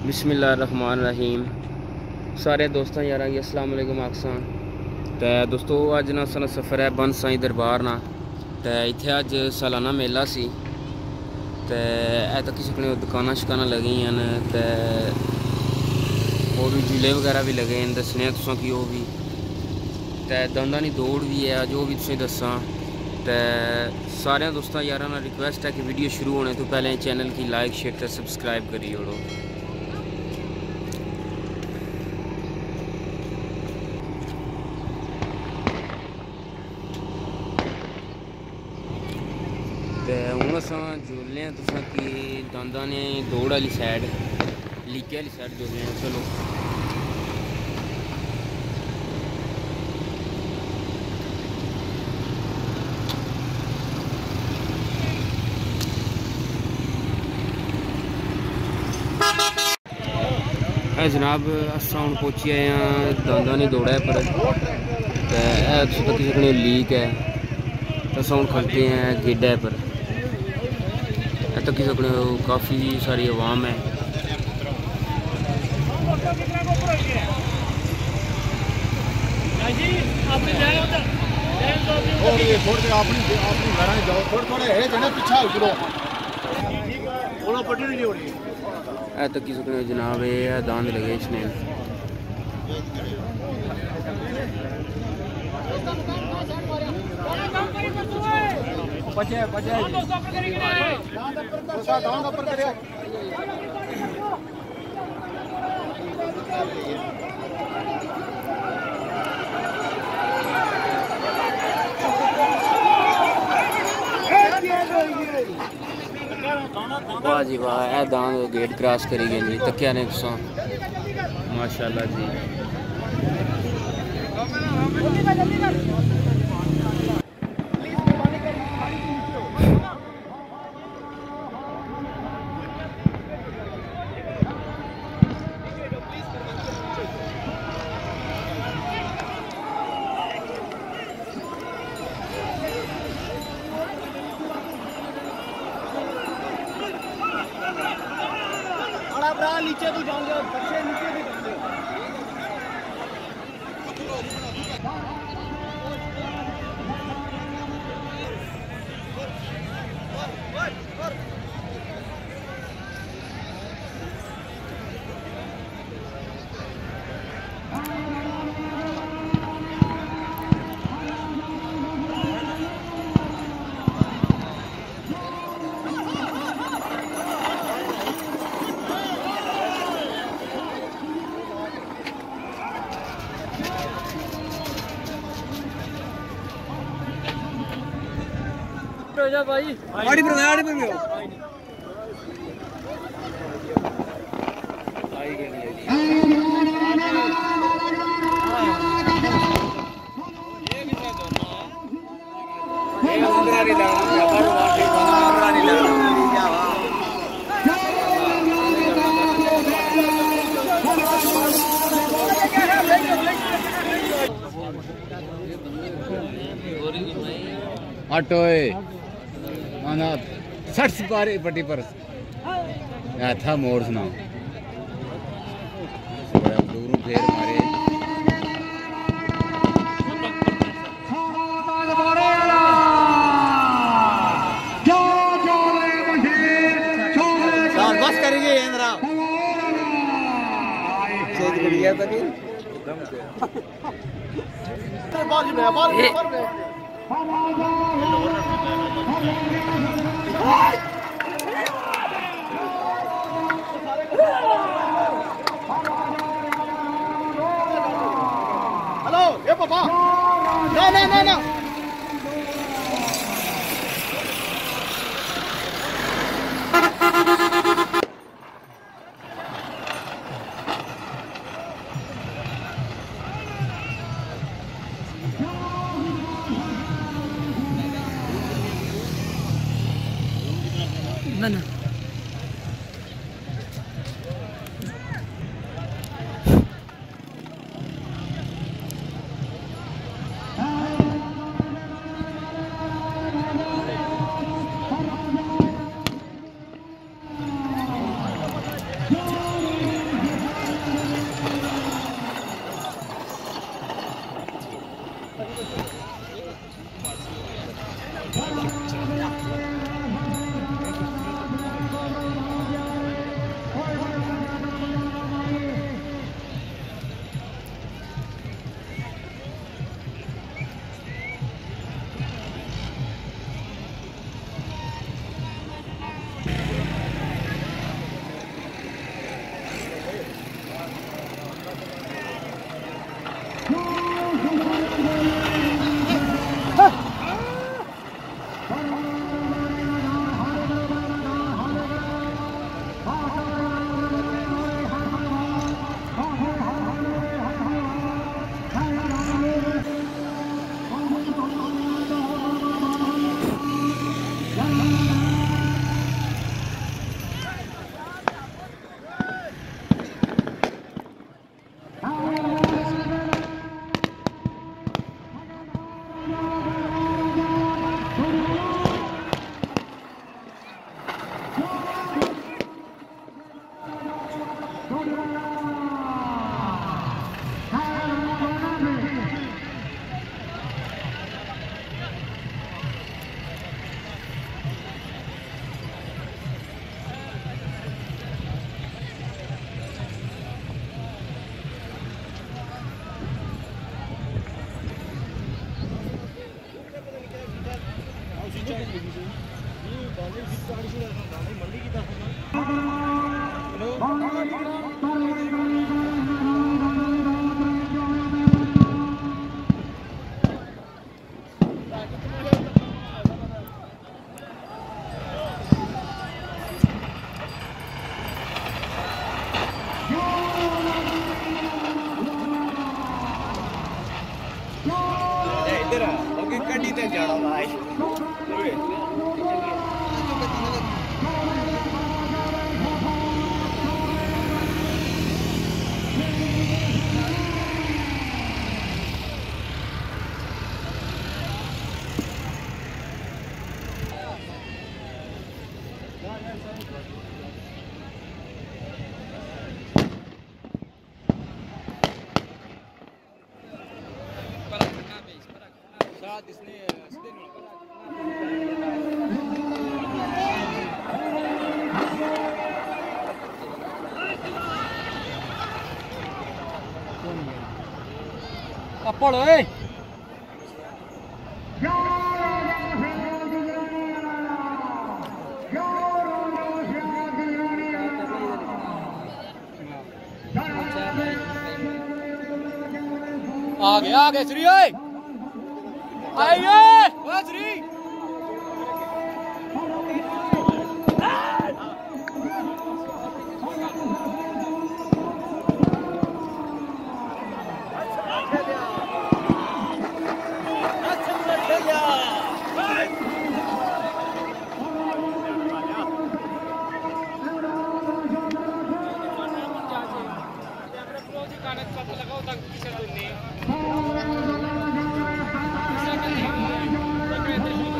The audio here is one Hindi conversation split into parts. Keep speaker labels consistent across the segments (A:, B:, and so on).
A: बिस्मिल्लाहिर्रहमानिर्रहीम। सारे दोस्तों यार की अस्सलाम वालेकुम आखसान। तो दोस्तों अज ना सारा सफ़र है बन साई दरबार ना। तो इत्थे अज सालाना मेला सी। तो तक सकने दुकाना शकाना लगी हैं तो और भी झूले वगैरह भी लगे हैं दसने तुसा कि वो भी तो दंदां दी दौड़ भी है अज वो भी तुसें दसा। तो सारे दोस्तों यार ना रिक्वेस्ट है कि वीडियो शुरू होने तो पहले चैनल की लाइक शेयर तो सब्सक्राइब करी ओड़ो। तो हूँ अस जुलने तुसा कि दंदां ने दौड़ वाली साइड लीके वाली साइड जुलने। चलो जनाब अस हूँ पहुँची आए हैं दंदां दी दौड़ा पर। तो तक सकने लीक है तो अस हूँ खड़ते हैं गेडा पर। तक सकने काफ़ी सारी आवाम है। तक सकने जनाब ये दांद लगे इसने। वाह जी वाह ए दांद गेट क्रॉस करी गए जी तक्या ने तुसा माशाल्लाह जी।
B: नीचे तो जाओगे बच्चे नीचे भी जाओगे। भाई आड़ी पर आई के लिए ये भी था दोनों ये उंगरा नहीं लगा पर वाटी उंगरा नहीं लगा क्या वाह ऑटोए माना 60 पारे पट्टी पर था मोड़ सुना दूर फेर मारे बस करेंगे इंद्रा चेक बढ़िया तक हेलो ये पापा ना ना ना ना ना ना पढ़ो ए आगे श्री ओए आइए ओ श्री लगाओ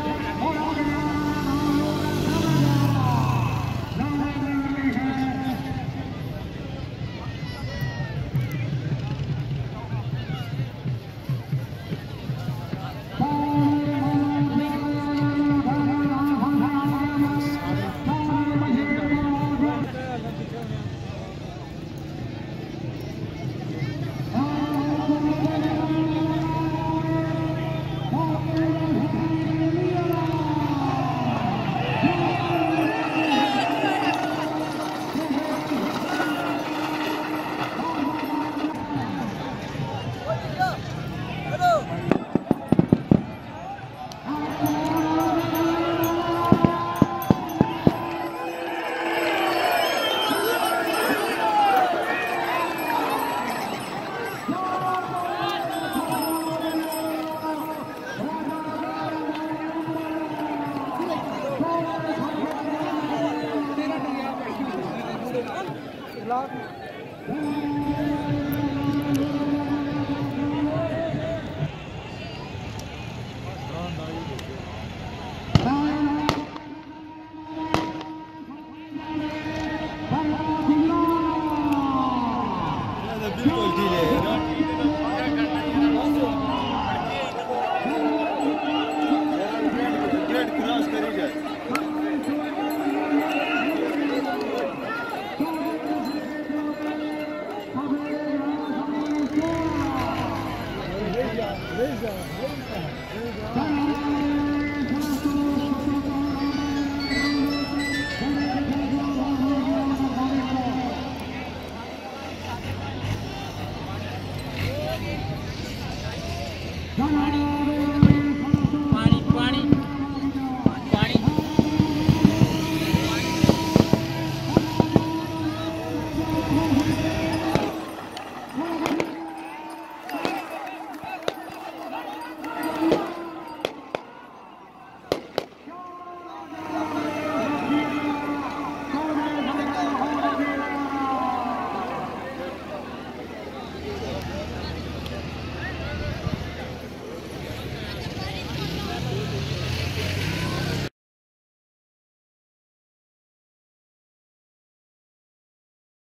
C: जा